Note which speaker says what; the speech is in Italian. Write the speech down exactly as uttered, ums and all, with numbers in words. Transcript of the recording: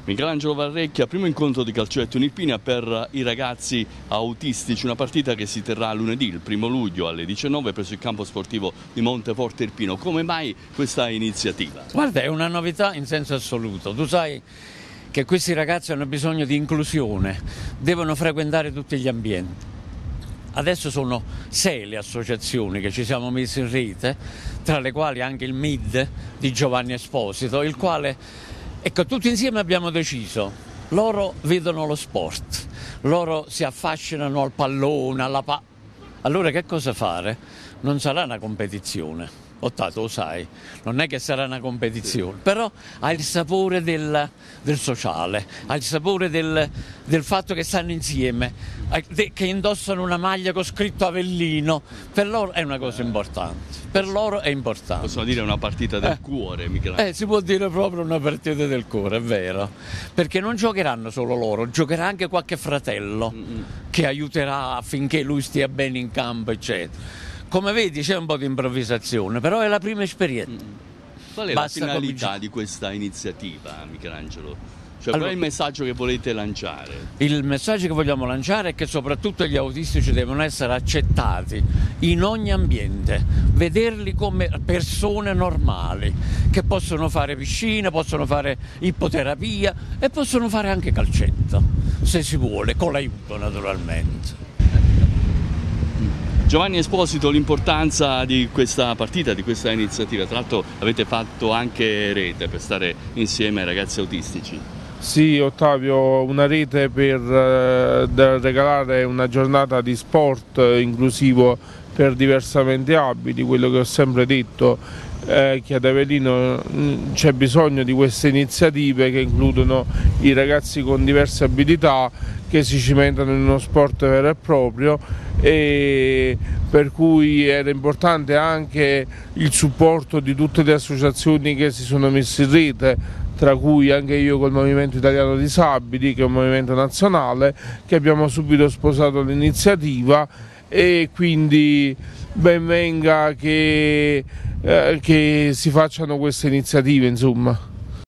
Speaker 1: Michelangelo Varrecchia, primo incontro di calcetto in Irpinia per i ragazzi autistici, una partita che si terrà lunedì, il primo luglio alle diciannove presso il campo sportivo di Monteforte Irpino. Come mai questa iniziativa?
Speaker 2: Guarda, è una novità in senso assoluto. Tu sai che questi ragazzi hanno bisogno di inclusione, devono frequentare tutti gli ambienti. Adesso sono sei le associazioni che ci siamo messi in rete, tra le quali anche il M I D di Giovanni Esposito, il quale, ecco, tutti insieme abbiamo deciso, loro vedono lo sport, loro si affascinano al pallone, alla pa... Allora che cosa fare? Non sarà una competizione. Ottato, lo sai, non è che sarà una competizione, però ha il sapore del, del sociale, ha il sapore del, del fatto che stanno insieme, che indossano una maglia con scritto Avellino. Per loro è una cosa importante, per loro è importante.
Speaker 1: Possiamo dire una partita del
Speaker 2: eh,
Speaker 1: cuore, Michelangelo.
Speaker 2: Eh, si può dire proprio una partita del cuore, è vero, perché non giocheranno solo loro, giocherà anche qualche fratello mm-hmm. che aiuterà affinché lui stia bene in campo, eccetera. Come vedi c'è un po' di improvvisazione, però è la prima esperienza.
Speaker 1: Qual è
Speaker 2: Basta
Speaker 1: la finalità
Speaker 2: cominciare.
Speaker 1: di questa iniziativa, Michelangelo? Cioè,
Speaker 2: Allora,
Speaker 1: qual è il messaggio che volete lanciare?
Speaker 2: Il messaggio che vogliamo lanciare è che soprattutto gli autistici devono essere accettati in ogni ambiente, vederli come persone normali, che possono fare piscina, possono fare ippoterapia e possono fare anche calcetto, se si vuole, con l'aiuto naturalmente.
Speaker 1: Giovanni Esposito, l'importanza di questa partita, di questa iniziativa, tra l'altro avete fatto anche rete per stare insieme ai ragazzi autistici.
Speaker 3: Sì, Ottavio, una rete per eh, regalare una giornata di sport inclusivo per diversamente abili, quello che ho sempre detto, eh, che ad Avellino c'è bisogno di queste iniziative che includono i ragazzi con diverse abilità che si cimentano in uno sport vero e proprio, e per cui era importante anche il supporto di tutte le associazioni che si sono messe in rete, tra cui anche io col Movimento Italiano Disabili, che è un movimento nazionale, che abbiamo subito sposato l'iniziativa, e quindi ben venga che, eh, che si facciano queste iniziative, insomma.